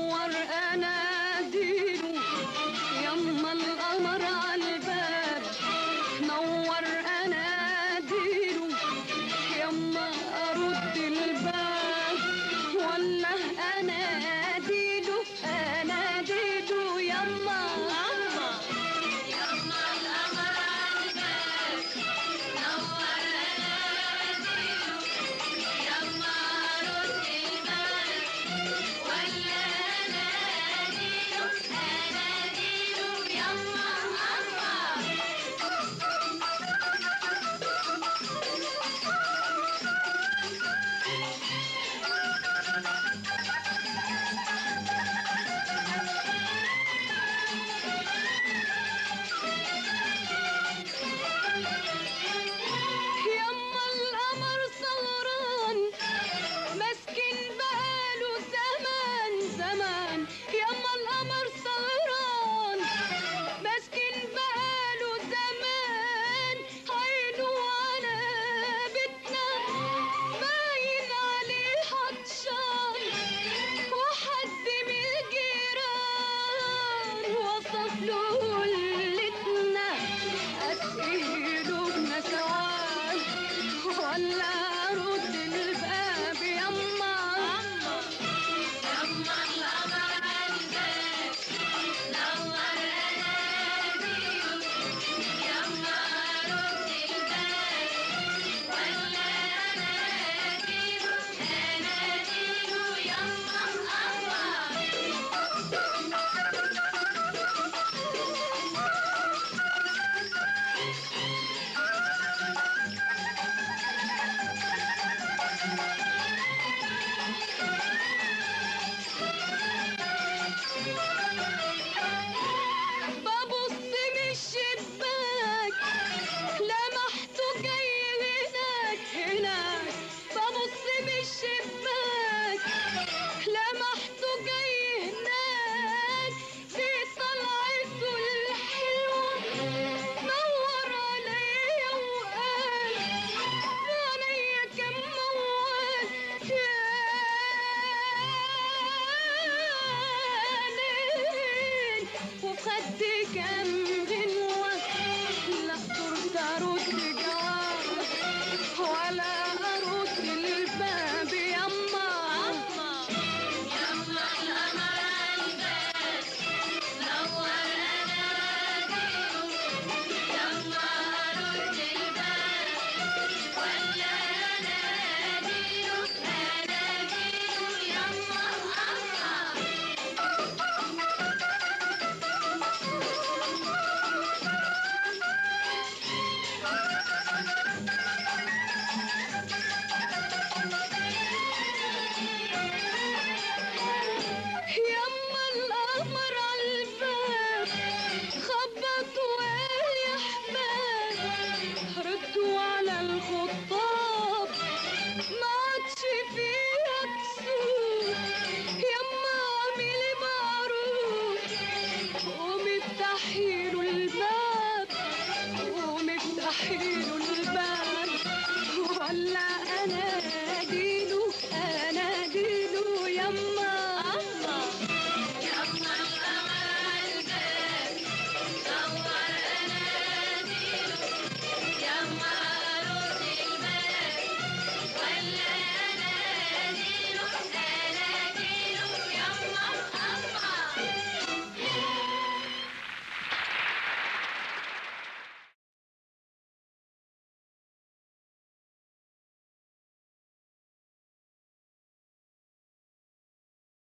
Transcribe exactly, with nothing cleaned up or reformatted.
نور اناديله يما القمر عالباب، نور اناديله يما ارد الباب، ولا اناديله اناديله يما يما يما القمر عالباب، نور اناديله يما ارد الباب، ولا اناديله اناديله يما يما القمر سهران مسكين بقاله زمان زمان، يما القمر سهران مسكين بقاله زمان، عينه على بيتنا باين عليه عطشان، وحد من الجيران وصف له قلتنا اسقيله بنسوان، ولا ارد الباب يما يما القمر عالباب، نور اناديله يما ارد الباب، ولا اناديله اناديله يما ببص من الشباك لمحته جاي هناك هناك، ببص من الشباك لمحته جاي هناك، في طلعته الحلوة نور عليا وقال عليا كم موال يا ليل، وخدي كم